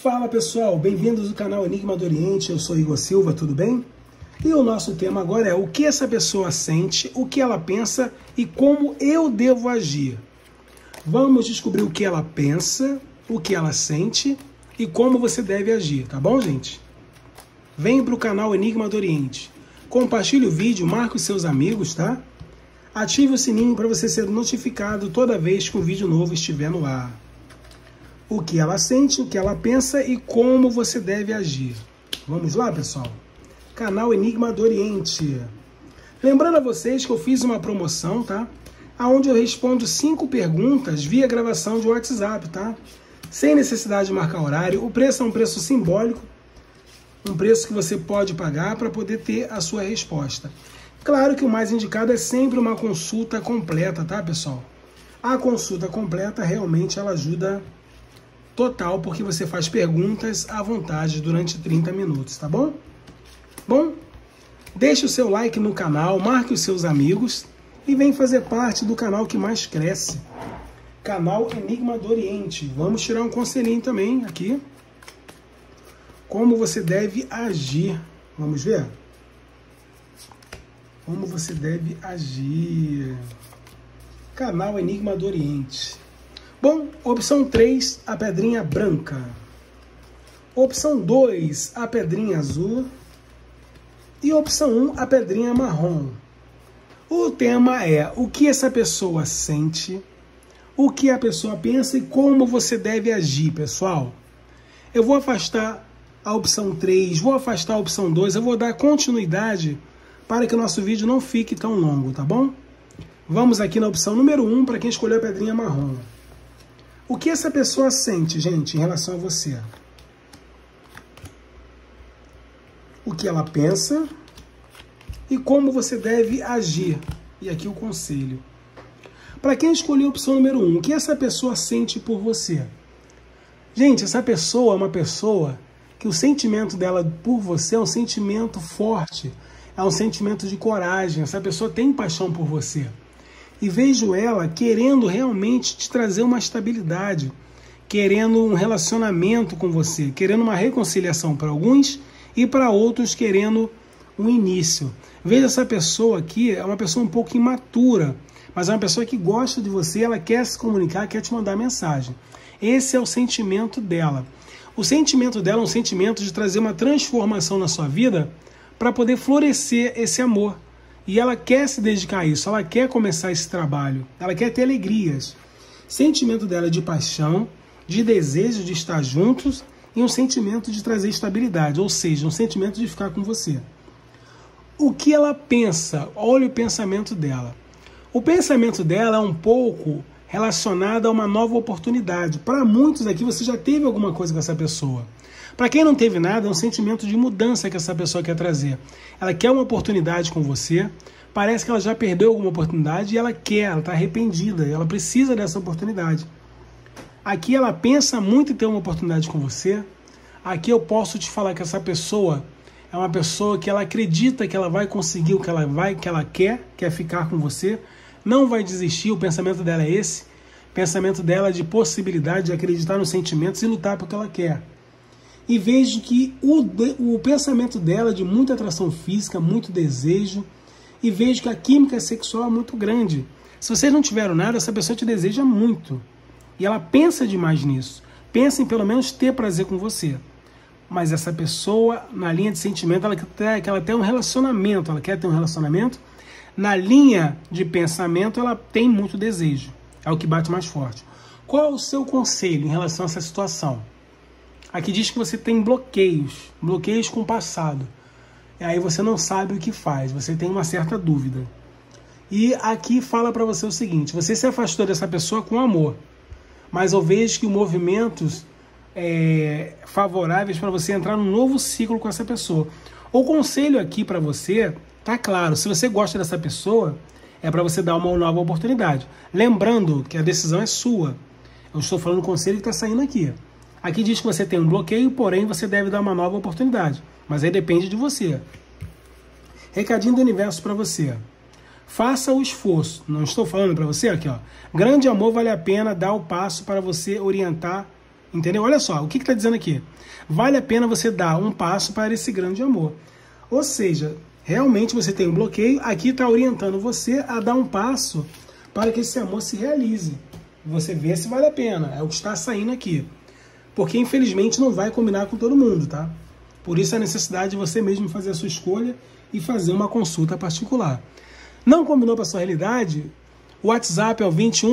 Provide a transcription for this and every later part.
Fala pessoal, bem-vindos ao canal Enigma do Oriente, eu sou Igor Silva, tudo bem? E o nosso tema agora é o que essa pessoa sente, o que ela pensa e como eu devo agir. Vamos descobrir o que ela pensa, o que ela sente e como você deve agir, tá bom, gente? Vem para o canal Enigma do Oriente, compartilhe o vídeo, marque os seus amigos, tá? Ative o sininho para você ser notificado toda vez que um vídeo novo estiver no ar. O que ela sente, o que ela pensa e como você deve agir. Vamos lá, pessoal? Canal Enigma do Oriente. Lembrando a vocês que eu fiz uma promoção, tá? Onde eu respondo 5 perguntas via gravação de WhatsApp, tá? Sem necessidade de marcar horário. O preço é um preço simbólico, um preço que você pode pagar para poder ter a sua resposta. Claro que o mais indicado é sempre uma consulta completa, tá, pessoal? A consulta completa realmente ela ajuda total, porque você faz perguntas à vontade durante 30 minutos, tá bom? Bom, deixe o seu like no canal, marque os seus amigos e vem fazer parte do canal que mais cresce. Canal Enigma do Oriente. Vamos tirar um conselhinho também aqui. Como você deve agir. Vamos ver? Como você deve agir. Canal Enigma do Oriente. Bom, opção 3, a pedrinha branca. Opção 2, a pedrinha azul. E opção 1, a pedrinha marrom. O tema é o que essa pessoa sente, o que a pessoa pensa e como você deve agir, pessoal. Eu vou afastar a opção 3, vou afastar a opção 2, eu vou dar continuidade para que o nosso vídeo não fique tão longo, tá bom? Vamos aqui na opção número 1, para quem escolheu a pedrinha marrom. O que essa pessoa sente, gente, em relação a você? O que ela pensa e como você deve agir. E aqui o conselho. Para quem escolheu a opção número 1, o que essa pessoa sente por você? Gente, essa pessoa é uma pessoa que o sentimento dela por você é um sentimento forte, é um sentimento de coragem. Essa pessoa tem paixão por você. E vejo ela querendo realmente te trazer uma estabilidade, querendo um relacionamento com você, querendo uma reconciliação para alguns e para outros querendo um início. Veja essa pessoa aqui, é uma pessoa um pouco imatura, mas é uma pessoa que gosta de você, ela quer se comunicar, quer te mandar mensagem. Esse é o sentimento dela. O sentimento dela é um sentimento de trazer uma transformação na sua vida para poder florescer esse amor. E ela quer se dedicar a isso, ela quer começar esse trabalho, ela quer ter alegrias. Sentimento dela é de paixão, de desejo de estar juntos e um sentimento de trazer estabilidade, ou seja, um sentimento de ficar com você. O que ela pensa? Olha o pensamento dela. O pensamento dela é um pouco relacionado a uma nova oportunidade. Para muitos aqui você já teve alguma coisa com essa pessoa. Para quem não teve nada, é um sentimento de mudança que essa pessoa quer trazer. Ela quer uma oportunidade com você, parece que ela já perdeu alguma oportunidade e ela está arrependida, ela precisa dessa oportunidade. Aqui ela pensa muito em ter uma oportunidade com você. Aqui eu posso te falar que essa pessoa é uma pessoa que ela acredita que ela vai conseguir o que ela quer ficar com você, não vai desistir, o pensamento dela é esse. O pensamento dela é de possibilidade, de acreditar nos sentimentos e lutar por que ela quer. E vejo que o pensamento dela é de muita atração física, muito desejo, e vejo que a química sexual é muito grande. Se vocês não tiveram nada, essa pessoa te deseja muito. E ela pensa demais nisso. Pensa em pelo menos ter prazer com você. Mas essa pessoa, na linha de sentimento, ela quer um relacionamento. Ela quer ter um relacionamento. Na linha de pensamento, ela tem muito desejo. É o que bate mais forte. Qual é o seu conselho em relação a essa situação? Aqui diz que você tem bloqueios com o passado. E aí você não sabe o que faz, você tem uma certa dúvida. E aqui fala para você o seguinte, você se afastou dessa pessoa com amor, mas eu vejo que movimentos favoráveis para você entrar num novo ciclo com essa pessoa. O conselho aqui para você, tá claro, se você gosta dessa pessoa, é para você dar uma nova oportunidade. Lembrando que a decisão é sua. Eu estou falando o conselho que está saindo aqui. Aqui diz que você tem um bloqueio, porém você deve dar uma nova oportunidade. Mas aí depende de você. Recadinho do universo para você. Faça o esforço. Não estou falando para você aqui, ó. Grande amor vale a pena dar o passo para você orientar Entendeu? Olha só, o que está dizendo aqui? Vale a pena você dar um passo para esse grande amor. Ou seja, realmente você tem um bloqueio, aqui está orientando você a dar um passo para que esse amor se realize. Você vê se vale a pena, é o que está saindo aqui. Porque infelizmente não vai combinar com todo mundo, tá? Por isso a necessidade de você mesmo fazer a sua escolha e fazer uma consulta particular. Não combinou para a sua realidade? O WhatsApp é o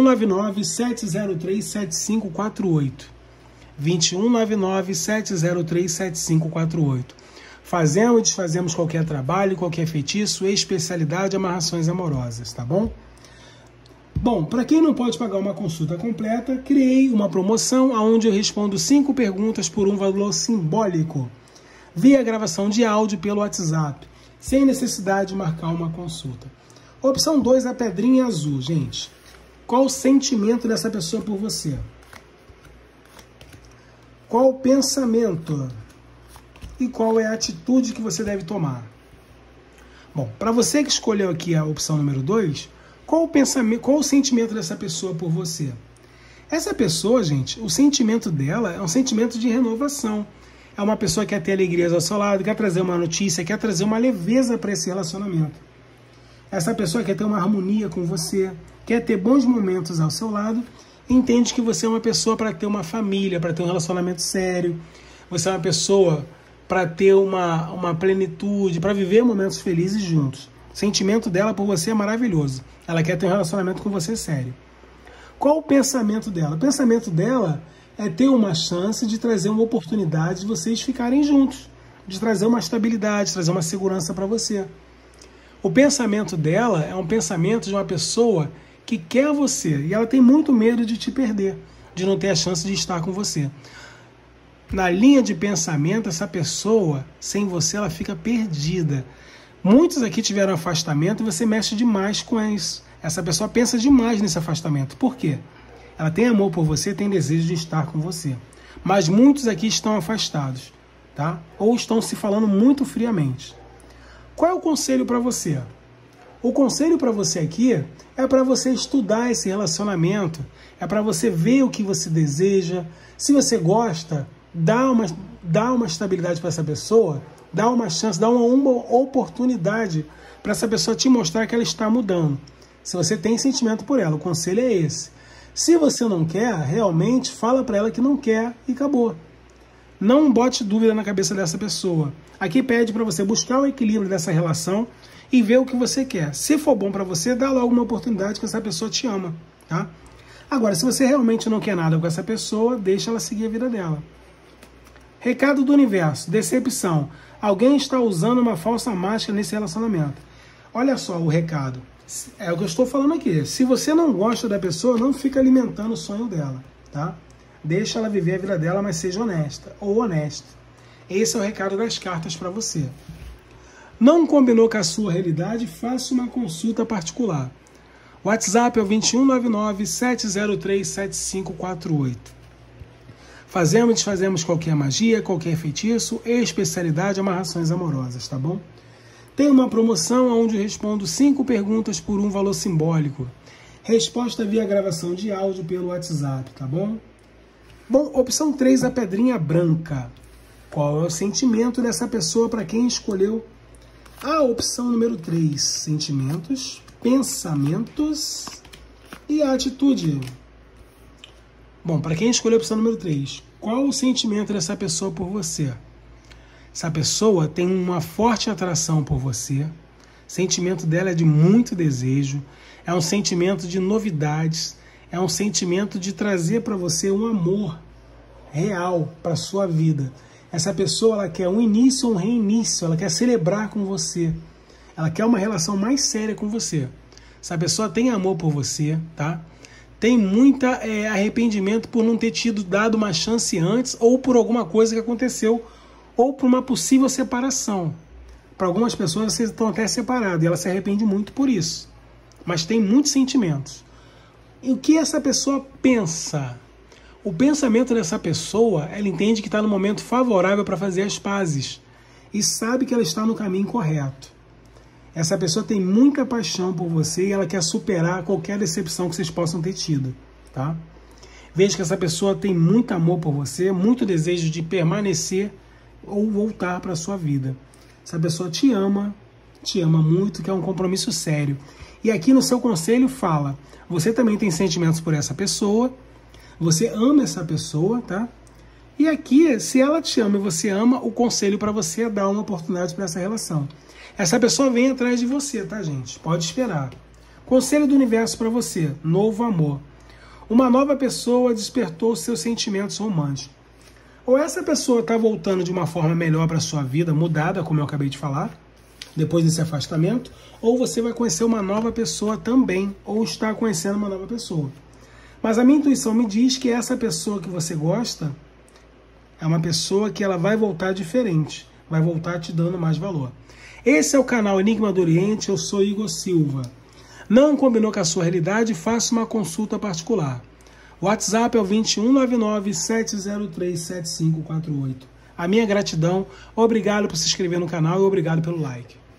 2199-703-7548. 2199-703-7548. Fazemos e desfazemos qualquer trabalho, qualquer feitiço, especialidade, amarrações amorosas, tá bom? Bom, para quem não pode pagar uma consulta completa, criei uma promoção onde eu respondo 5 perguntas por um valor simbólico, via gravação de áudio pelo WhatsApp, sem necessidade de marcar uma consulta. Opção 2, a pedrinha azul, gente. Qual o sentimento dessa pessoa por você? Qual o pensamento? E qual é a atitude que você deve tomar? Bom, para você que escolheu aqui a opção número 2, qual o pensamento, qual o sentimento dessa pessoa por você? Essa pessoa, gente, o sentimento dela é um sentimento de renovação. É uma pessoa que quer ter alegrias ao seu lado, quer trazer uma notícia, quer trazer uma leveza para esse relacionamento. Essa pessoa quer ter uma harmonia com você, quer ter bons momentos ao seu lado, entende que você é uma pessoa para ter uma família, para ter um relacionamento sério, você é uma pessoa para ter uma plenitude, para viver momentos felizes juntos. O sentimento dela por você é maravilhoso. Ela quer ter um relacionamento com você sério. Qual o pensamento dela? O pensamento dela é ter uma chance de trazer uma oportunidade de vocês ficarem juntos, de trazer uma estabilidade, trazer uma segurança para você. O pensamento dela é um pensamento de uma pessoa que quer você e ela tem muito medo de te perder, de não ter a chance de estar com você. Na linha de pensamento, essa pessoa, sem você, ela fica perdida. Muitos aqui tiveram afastamento e você mexe demais com isso. Essa pessoa pensa demais nesse afastamento. Por quê? Ela tem amor por você, tem desejo de estar com você. Mas muitos aqui estão afastados, tá? Ou estão se falando muito friamente. Qual é o conselho para você? O conselho para você aqui é para você estudar esse relacionamento, é para você ver o que você deseja. Se você gosta, dá uma estabilidade para essa pessoa, dá uma chance, dá uma oportunidade para essa pessoa te mostrar que ela está mudando. Se você tem sentimento por ela, o conselho é esse. Se você não quer, realmente fala para ela que não quer e acabou. Não bote dúvida na cabeça dessa pessoa. Aqui pede para você buscar o equilíbrio dessa relação e ver o que você quer. Se for bom para você, dá logo uma oportunidade que essa pessoa te ama, tá? Agora, se você realmente não quer nada com essa pessoa, deixa ela seguir a vida dela. Recado do universo, decepção. Alguém está usando uma falsa máscara nesse relacionamento. Olha só o recado. É o que eu estou falando aqui. Se você não gosta da pessoa, não fica alimentando o sonho dela, tá? Deixa ela viver a vida dela, mas seja honesta ou honesto. Esse é o recado das cartas para você. Não combinou com a sua realidade? Faça uma consulta particular. O WhatsApp é o 2199-703-7548. Fazemos e desfazemos qualquer magia, qualquer feitiço, especialidade, amarrações amorosas, tá bom? Tem uma promoção onde eu respondo 5 perguntas por um valor simbólico. Resposta via gravação de áudio pelo WhatsApp, tá bom? Bom, opção 3, a pedrinha branca. Qual é o sentimento dessa pessoa para quem escolheu a opção número 3? Sentimentos, pensamentos e a atitude. Bom, para quem escolheu a opção número 3, qual o sentimento dessa pessoa por você? Essa pessoa tem uma forte atração por você, o sentimento dela é de muito desejo, é um sentimento de novidades, é um sentimento de trazer para você um amor real para a sua vida. Essa pessoa, ela quer um início ou um reinício, ela quer celebrar com você, ela quer uma relação mais séria com você. Essa pessoa tem amor por você, tá? Tem muito arrependimento por não ter dado uma chance antes ou por alguma coisa que aconteceu ou por uma possível separação. Para algumas pessoas, vocês estão até separados e ela se arrepende muito por isso. Mas tem muitos sentimentos. E o que essa pessoa pensa? O pensamento dessa pessoa, ela entende que está no momento favorável para fazer as pazes e sabe que ela está no caminho correto. Essa pessoa tem muita paixão por você e ela quer superar qualquer decepção que vocês possam ter tido, tá? Veja que essa pessoa tem muito amor por você, muito desejo de permanecer ou voltar para a sua vida. Essa pessoa te ama muito, que é um compromisso sério. E aqui no seu conselho fala, você também tem sentimentos por essa pessoa, você ama essa pessoa, tá? E aqui, se ela te ama e você ama, o conselho para você é dar uma oportunidade para essa relação. Essa pessoa vem atrás de você, tá, gente? Pode esperar. Conselho do universo para você, novo amor. Uma nova pessoa despertou seus sentimentos românticos. Ou essa pessoa está voltando de uma forma melhor para a sua vida, mudada, como eu acabei de falar, depois desse afastamento, ou você vai conhecer uma nova pessoa também, ou está conhecendo uma nova pessoa. Mas a minha intuição me diz que essa pessoa que você gosta é uma pessoa que ela vai voltar diferente, vai voltar te dando mais valor. Esse é o canal Enigma do Oriente, eu sou Igor Silva. Não combinou com a sua realidade? Faça uma consulta particular. O WhatsApp é o 2199-703-7548. A minha gratidão, obrigado por se inscrever no canal e obrigado pelo like.